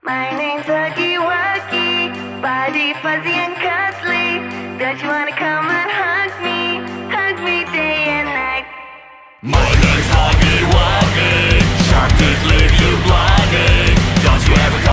My name's Huggy Wuggy, body fuzzy and cuddly. Don't you wanna come on home?